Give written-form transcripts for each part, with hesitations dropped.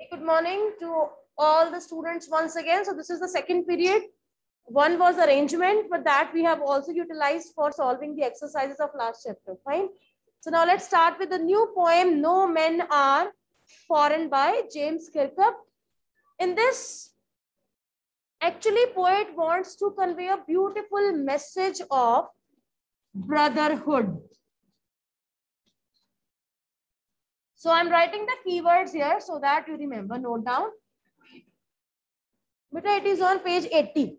Good morning to all the students once again. So this is the second period. One was arrangement, but that we have also utilized for solving the exercises of last chapter. Fine. So now let's start with the new poem, No Men Are Foreign by James Kirkup. In this, actually poet wants to convey a beautiful message of brotherhood. So I'm writing the keywords here so that you remember, note down. But it is on page 80.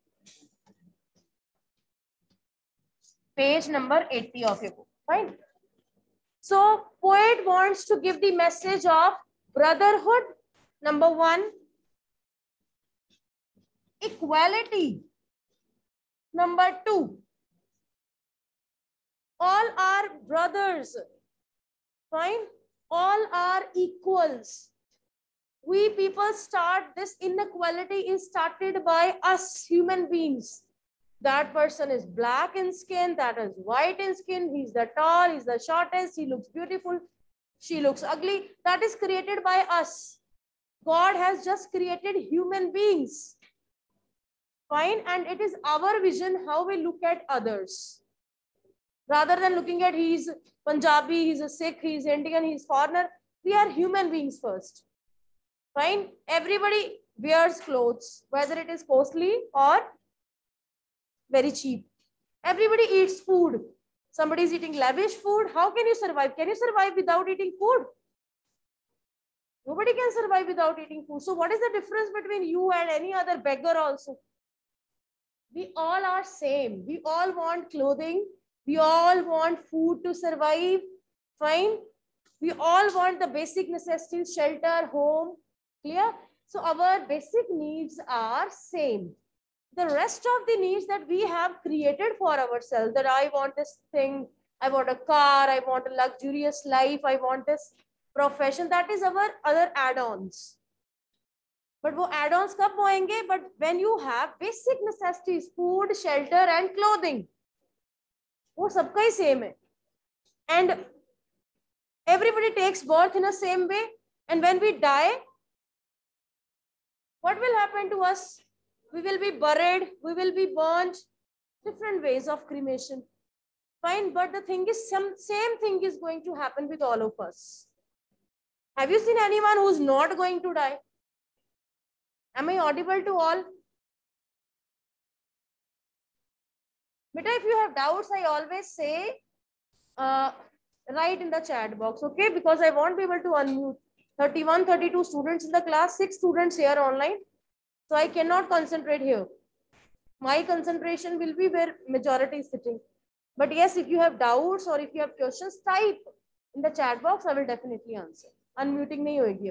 Page number 80 of your book, right? So poet wants to give the message of brotherhood. Number one, equality. Number two, all are brothers, fine? All are equals. We people start, this inequality is started by us human beings. That person is black in skin, that is white in skin, he's the tall, he's the shortest, he looks beautiful, she looks ugly. That is created by us. God has just created human beings. Fine, and it is our vision how we look at others. Rather than looking at he's Punjabi, he's a Sikh, he's Indian, he's foreigner, we are human beings first. Fine, everybody wears clothes, whether it is costly or very cheap. Everybody eats food. Somebody is eating lavish food. How can you survive? Can you survive without eating food? Nobody can survive without eating food. So what is the difference between you and any other beggar also? We all are same. We all want clothing. We all want food to survive. Fine. We all want the basic necessities, shelter, home. Clear? So our basic needs are same. The rest of the needs that we have created for ourselves, that I want this thing, I want a car, I want a luxurious life, I want this profession, that is our other add-ons. But वो add-ons कब होंगे? But when you have basic necessities, food, shelter and clothing, वो सबका ही same है. And everybody takes birth in a same way. And when we die, what will happen to us? We will be buried, we will be burnt, different ways of cremation. Fine, but the thing is, same thing is going to happen with all of us. Have you seen anyone who's not going to die? Am I audible to all? But if you have doubts, I always say, write in the chat box, okay? Because I won't be able to unmute. 31, 32 students in the class, 6 students here online. So I cannot concentrate here. My concentration will be where majority is sitting. But yes, if you have doubts or if you have questions, type in the chat box. I will definitely answer. Unmuting nahi hoegi.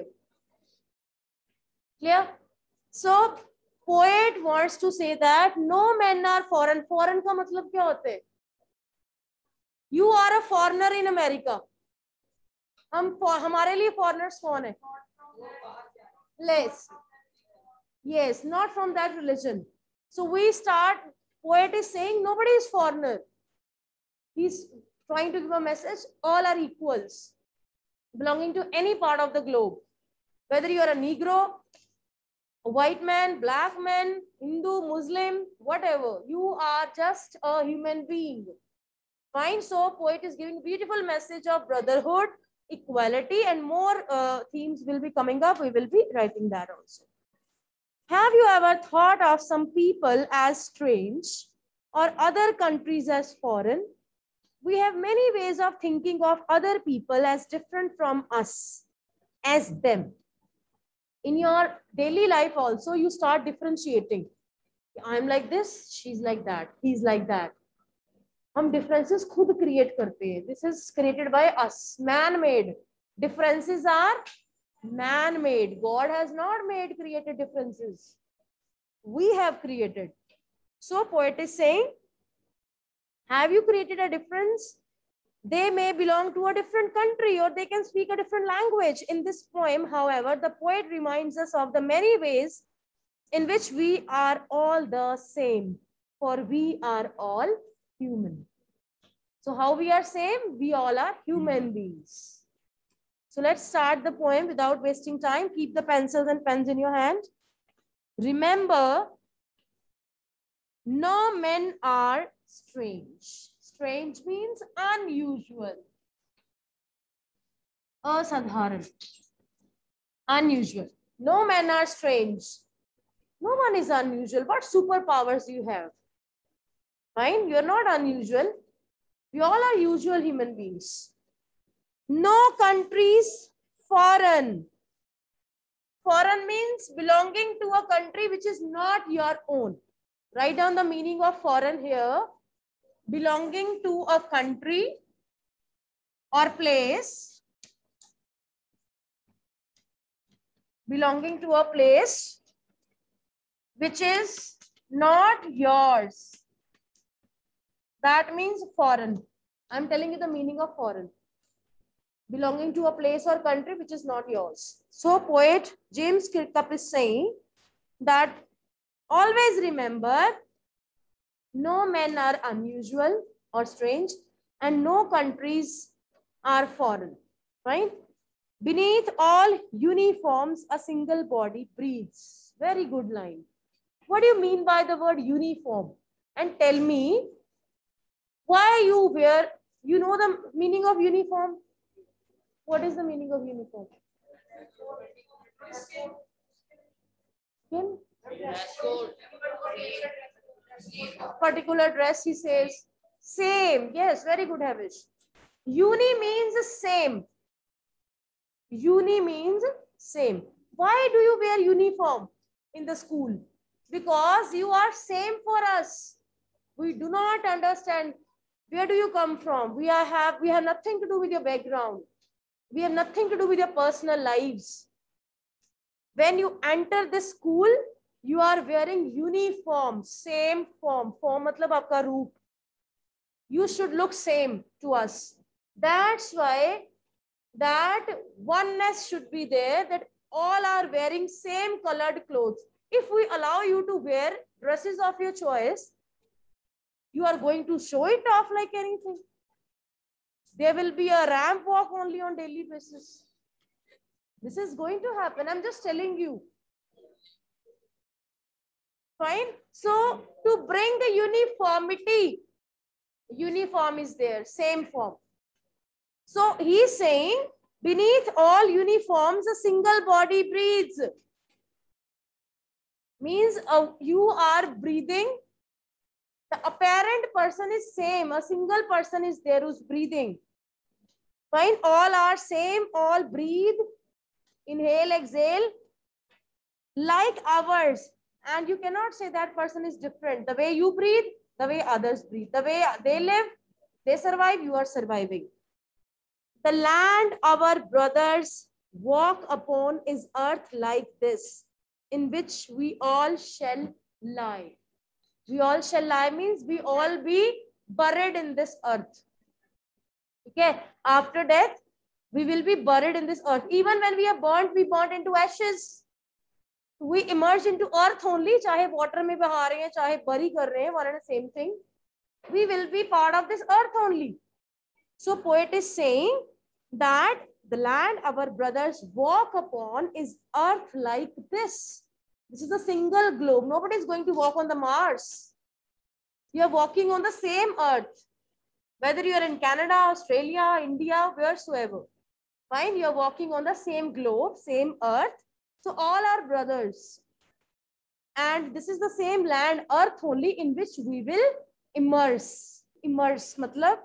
Clear? So poet wants to say that no men are foreign. Foreign का मतलब क्या होता है? You are a foreigner in America. हमारे लिए foreigners कौन है? Less. Yes, not from that religion. So we start, poet is saying nobody is foreigner. He's trying to give a message, all are equals, belonging to any part of the globe. Whether you are a Negro, a white man, black man, Hindu, Muslim, whatever, you are just a human being. Fine, so poet is giving a beautiful message of brotherhood, equality, and more themes will be coming up. We will be writing that also. Have you ever thought of some people as strange or other countries as foreign? We have many ways of thinking of other people as different from us, as them. In your daily life also, you start differentiating. I'm like this, she's like that, he's like that. हम differences खुद create करते हैं. This is created by us, man-made. Differences are man-made. God has not created differences. We have created. So poet is saying, have you created a difference? They may belong to a different country or they can speak a different language. In this poem, however, the poet reminds us of the many ways in which we are all the same, for we are all human. So how we are same? We all are human beings. So let's start the poem without wasting time. Keep the pencils and pens in your hand. Remember, no men are strange. Strange means unusual. Asadharan. Unusual. No men are strange. No one is unusual. What superpowers do you have? Fine, you're not unusual. We all are usual human beings. No countries foreign. Foreign means belonging to a country which is not your own. Write down the meaning of foreign here. Belonging to a country or place. Belonging to a place which is not yours. That means foreign. I'm telling you the meaning of foreign. Belonging to a place or country which is not yours. So poet James Kirkup is saying that always remember, no men are unusual or strange and no countries are foreign, right? Beneath all uniforms, a single body breathes. Very good line. What do you mean by the word uniform? And tell me, why you wear, you know the meaning of uniform? What is the meaning of uniform? Kim? Particular dress, he says. Same. Yes, very good, Havish. Uni means same. Uni means same. Why do you wear uniform in the school? Because you are same for us. We do not understand where do you come from. We have nothing to do with your background. We have nothing to do with your personal lives. When you enter this school, you are wearing uniform, same form. Form matlab aapka roop. You should look same to us. That's why that oneness should be there, that all are wearing same colored clothes. If we allow you to wear dresses of your choice, you are going to show it off like anything. There will be a ramp walk only on daily basis. This is going to happen. I'm just telling you. Fine. So to bring the uniformity, uniform is there, same form. So he's saying, beneath all uniforms, a single body breathes. Means you are breathing. The apparent person is same. A single person is there who's breathing. Fine. All are same. All breathe. Inhale, exhale. Like ours. And you cannot say that person is different. The way you breathe, the way others breathe. The way they live, they survive, you are surviving. The land our brothers walk upon is earth like this, in which we all shall lie. We all shall lie means we all be buried in this earth. Okay, after death, we will be buried in this earth. Even when we are burnt, we burnt into ashes. We emerge into earth only, चाहे water में बहा रहे हैं, चाहे bury कर रहे हैं, one and the same thing. We will be part of this earth only. So poet is saying that the land our brothers walk upon is earth like this. This is a single globe. Nobody is going to walk on the Mars. You are walking on the same earth. Whether you are in Canada, Australia, India, wheresoever. Fine, you are walking on the same globe, same earth. So all are brothers. And this is the same land, earth only, in which we will immerse. Immerse, matlab?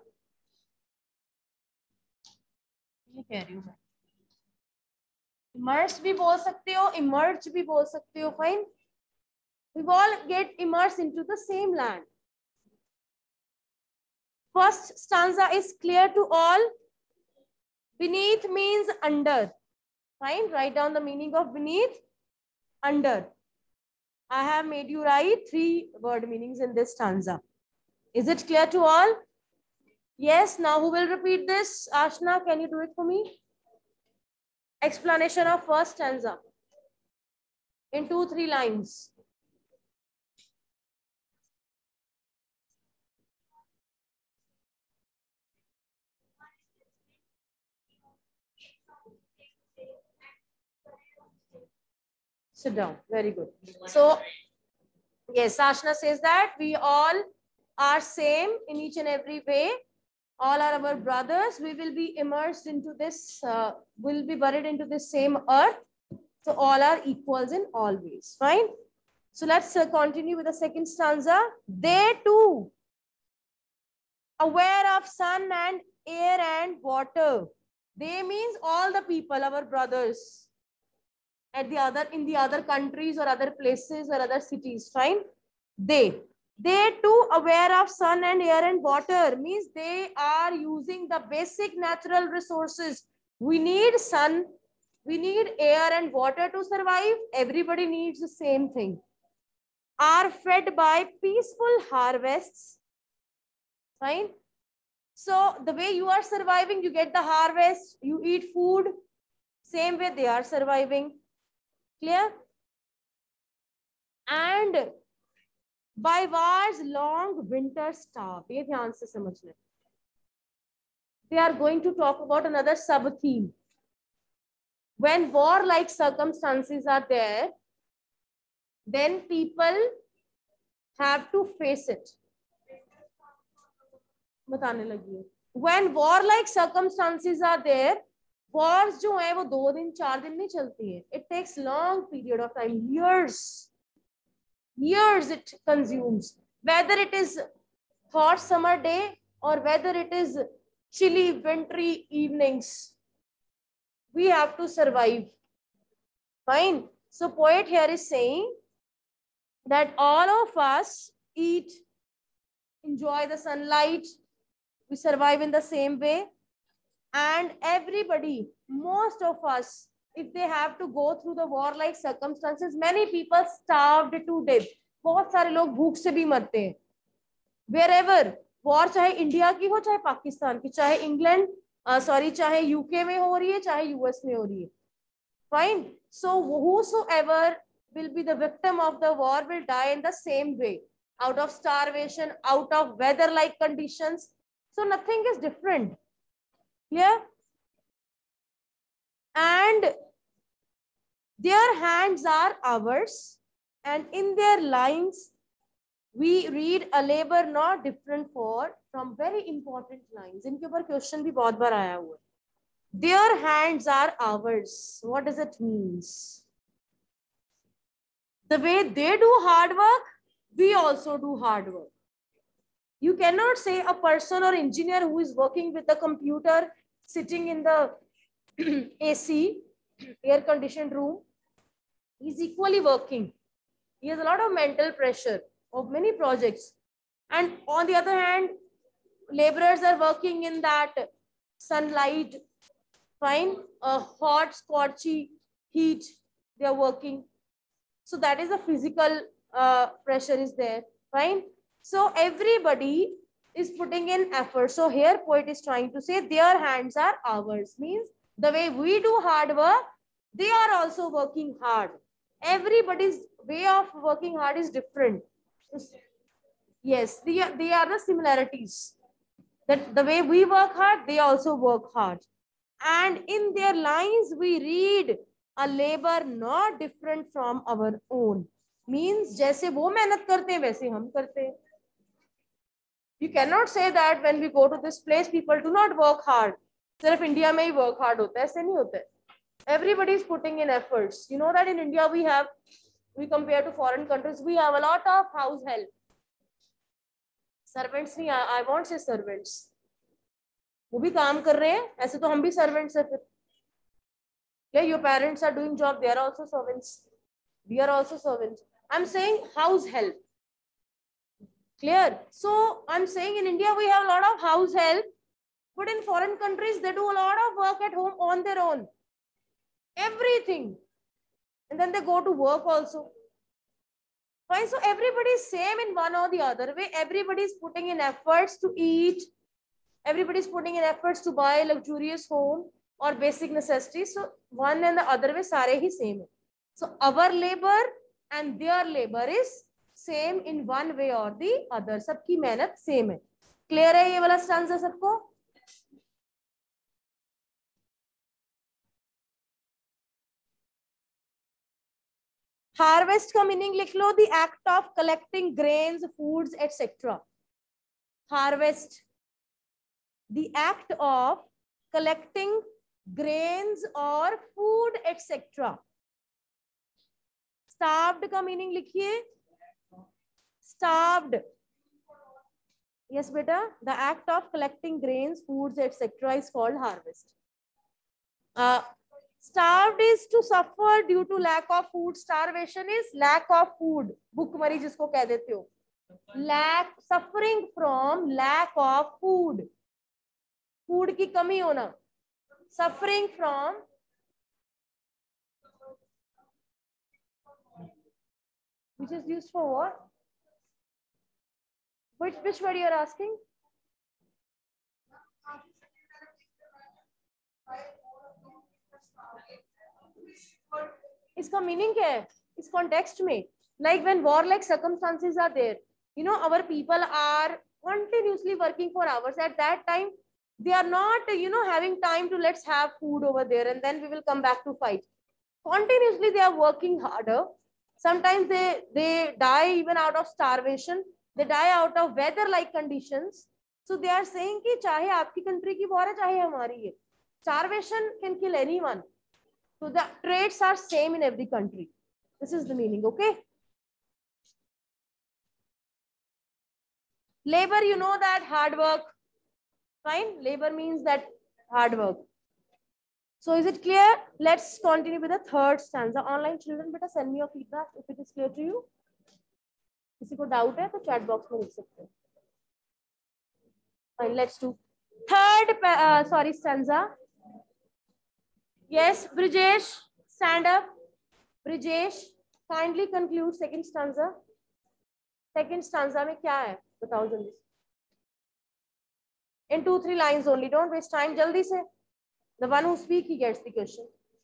ये कह रही हूँ मैं. Immerse भी बोल सकते हो, emerge भी बोल सकते हो, fine. We all get immersed into the same land. First stanza is clear to all. Beneath means under. Fine, write down the meaning of beneath. Under. I have made you write 3 word meanings in this stanza. Is it clear to all? Yes, now who will repeat this? Ashna, can you do it for me? Explanation of first stanza in 2-3 lines. Sit down. Very good. So, yes, Ashna says that we all are same in each and every way. All are our brothers. We will be immersed into this, will be buried into the same earth. So all are equals in all ways. Fine. So let's continue with the second stanza. They too, aware of sun and air and water. They means all the people, our brothers at the other, in the other countries or other places or other cities. Fine. They too aware of sun and air and water means they are using the basic natural resources. We need sun, we need air and water to survive. Everybody needs the same thing. Are fed by peaceful harvests. Fine. So the way you are surviving, you get the harvest, you eat food. Same way they are surviving. Clear? And by war's long winter starve. ये ध्यान से समझना. They are going to talk about another sub-theme. When war-like circumstances are there, then people have to face it. बताने लगी है. When war-like circumstances are there, wars जो है वो 2 दिन 4 दिन नहीं चलती है. It takes long period of time, years it consumes. Whether it is hot summer day or whether it is chilly wintry evenings, we have to survive. Fine. So poet here is saying that all of us eat, enjoy the sunlight, we survive in the same way, and everybody, most of us, if they have to go through the war-like circumstances, many people starved to death. बहुत सारे लोग भूख से भी मरते हैं. Wherever war, चाहे India की हो, चाहे पाकिस्तान की, चाहे इंग्लैंड, चाहे यूके में हो रही है, चाहे यूएस में हो रही है. Fine. So whosoever will be the victim of the war will die in the same way, out of starvation, out of weather-like conditions. So nothing is different. Clear? And their hands are ours, and in their lines we read a labor not different from very important lines. इनके ऊपर question भी बहुत बार आया हुआ है. Their hands are ours. What does it mean? The way they do hard work, we also do hard work. You cannot say a person or engineer who is working with the computer, sitting in the AC, air conditioned room, is equally working. He has a lot of mental pressure of many projects. And on the other hand, laborers are working in that sunlight, fine, hot, scorchy heat, they are working. So that is a physical pressure is there, fine. So everybody is putting in effort. So here poet is trying to say their hands are ours, means the way we do hard work, they are also working hard. Everybody's way of working hard is different. Yes, they are the similarities. That the way we work hard, they also work hard. And in their lines, we read a labor not different from our own. Means जैसे वो मेहनत करते हैं वैसे हम करते हैं. You cannot say that when we go to this place, people do not work hard. सिर्फ इंडिया में ही work hard होता है, ऐसे नहीं होता है. Everybody is putting in efforts. You know that in India we compare to foreign countries, we have a lot of house help. Servants नहीं, I won't say servants. वो भी काम कर रहे हैं, ऐसे तो हम भी servants हैं फिर. Yeah, your parents are doing job, they are also servants. We are also servants. I'm saying house help. Clear? So I'm saying in India we have a lot of house help, but in foreign countries they do a lot of work at home on their own. Everything. And then they go to work also. Fine. So everybody is same in one or the other way. Everybody is putting in efforts to eat. Everybody is putting in efforts to buy a luxurious home or basic necessities. So one and the other way सारे ही same है. So our labor and their labor is same in one way or the other. सबकी मेहनत same है. Clear है ये वाला stanza सबको? Harvest का मीनिंग लिख लो, the act of collecting grains, foods etcetera. Harvest, the act of collecting grains और food etc. starved का मीनिंग लिखिए, starved. yes beta, the act of collecting grains, foods etc. is called harvest. Starved is to suffer due to lack of food. Starvation is lack of food. भूखमरी जिसको कह देते हो, lack, suffering from lack of food, food की कमी होना. Suffering from which is used for what? Which word you are asking? इसका meaning क्या है इस कॉन्टेक्स्ट में? Like when warlike circumstances are there, you know, our people are continuously working for hours. At that time, they are not, you know, having time to let's have food over there and then we will come back to fight. Continuously, they are working harder. Sometimes they die even out of starvation. They die out of weather-like conditions. So they are saying कि चाहे आपकी country की war है, चाहे हमारी है, starvation can kill anyone. So the traits are same in every country. This is the meaning, okay? Labor, you know that hard work. Fine. Labor means that hard work. So is it clear? Let's continue with the third stanza. Online children, beta send me your feedback if it is clear to you. किसी को doubt है तो chat box में लिख सकते हैं. Fine. Let's do third stanza. Yes, Brijesh, stand up. Brijesh, kindly conclude second stanza. Second stanza में क्या है? बताओ जल्दी. In 2-3 lines only. Don't waste time. जल्दी से. The one who speaks, he gets the question.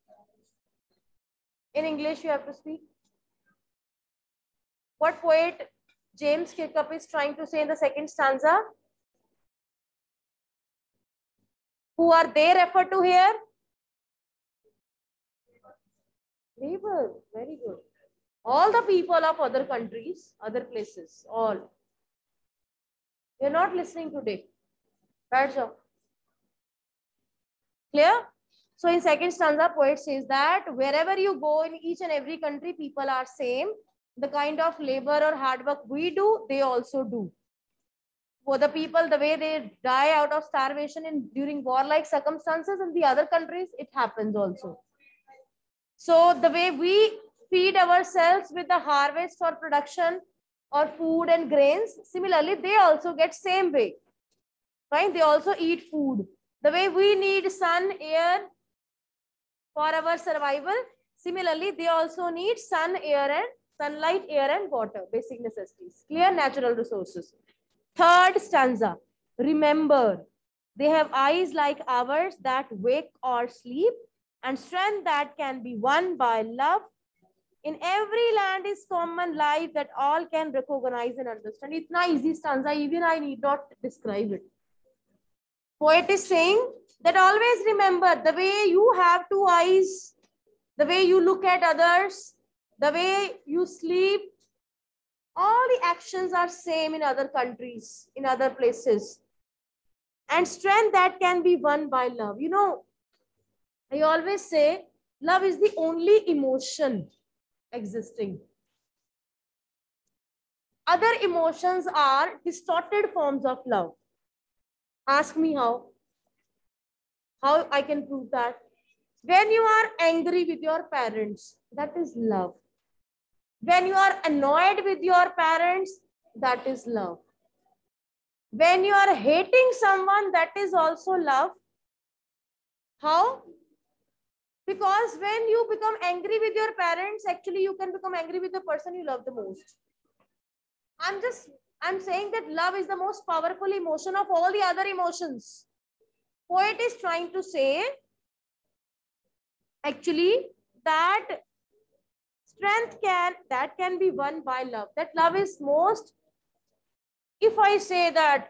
In English, you have to speak. What poet James Kirkup is trying to say in the second stanza? Who are they referred to here? Labor. Very good. All the people of other countries, other places, all. You're not listening today. Bad job. Clear? So in second stanza, poet says that wherever you go in each and every country, people are same. The kind of labor or hard work we do, they also do. For the people, the way they die out of starvation during war-like circumstances in the other countries, it happens also. So the way we feed ourselves with the harvest or production or food and grains, similarly, they also get same way. Right? They also eat food. The way we need sun, air for our survival, similarly, they also need sun, air and sunlight, air and water, basic necessities, clear natural resources. Third stanza, remember, they have eyes like ours that wake or sleep and strength that can be won by love. In every land is common life that all can recognize and understand. It's not easy stanza, even I need not describe it. Poet is saying that always remember the way you have two eyes, the way you look at others, the way you sleep, all the actions are same in other countries, in other places. And strength that can be won by love. You know, I always say love is the only emotion existing. Other emotions are distorted forms of love. Ask me how. How I can prove that? When you are angry with your parents, that is love. When you are annoyed with your parents, that is love. When you are hating someone, that is also love. How? Because when you become angry with your parents, actually you can become angry with the person you love the most. I'm saying that love is the most powerful emotion of all the other emotions. Poet is trying to say actually that strength can be won by love. That love is most, if I say that,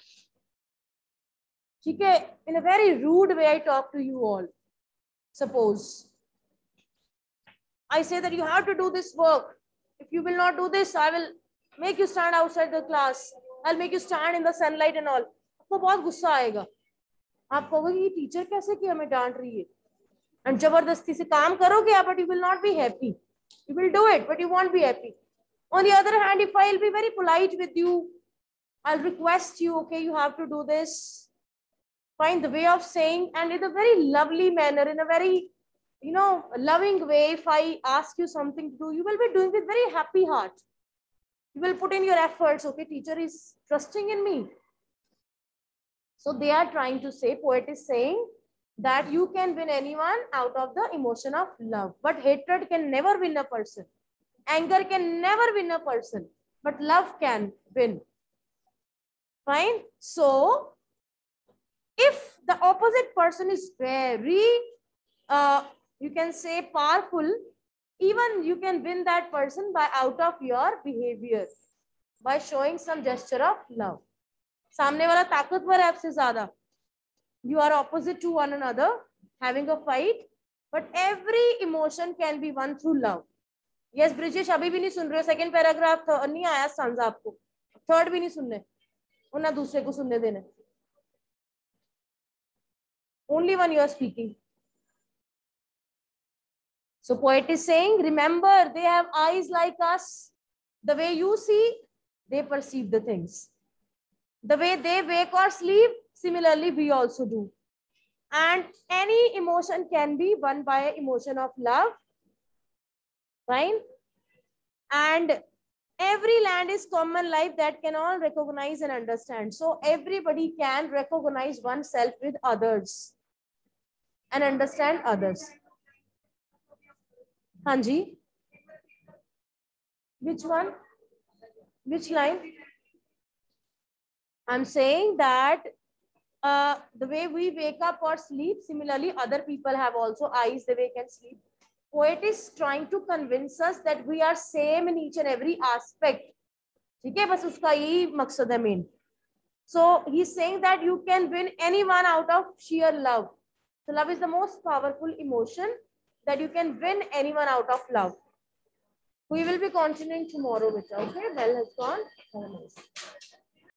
okay, in a very rude way I talk to you all. Suppose I say that you have to do this work. If you will not do this, I will make you stand outside the class. I'll make you stand in the sunlight and all. आपको बहुत गुस्सा आएगा. आप कहोगे ये teacher कैसे कि हमें डांट रही है. And जबरदस्ती से काम करोगे, but you will not be happy. You will do it, but you won't be happy. On the other hand, if I'll be very polite with you, I'll request you, okay, you have to do this. Find the way of saying, and in a very lovely manner, in a very, loving way. If I ask you something to do, you will be doing with very happy heart. You will put in your efforts. Okay, teacher is trusting in me. So they are trying to say, poet is saying that you can win anyone out of the emotion of love, but hatred can never win a person. Anger can never win a person, but love can win. Fine. So if the opposite person is very, you can say powerful, even you can win that person by out of your behavior, by showing some gesture of love. सामने वाला ताकतवर है आपसे ज़्यादा. You are opposite to one another, having a fight, but every emotion can be won through love. Yes, Brijesh, अभी भी नहीं सुन रहे हो. सेकंड पैराग्राफ नहीं आया स्टांजा आपको. थर्ड भी नहीं सुनने, और ना दूसरे को सुनने देने. Only one you are speaking. So poet is saying, remember, they have eyes like us. The way you see, they perceive the things. The way they wake or sleep, similarly we also do. And any emotion can be won by emotion of love. Fine. And every land is common life that can all recognize and understand. So everybody can recognize oneself with others and understand others. Hanji, which one? Which line? I'm saying that the way we wake up or sleep, similarly other people have also eyes, the way can sleep. Poet is trying to convince us that we are same in each and every aspect. ठीक है, बस उसका यही मकसद है main. So he's saying that you can win anyone out of sheer love. So love is the most powerful emotion, that you can win anyone out of love. We will be continuing tomorrow with, okay? Bell has gone.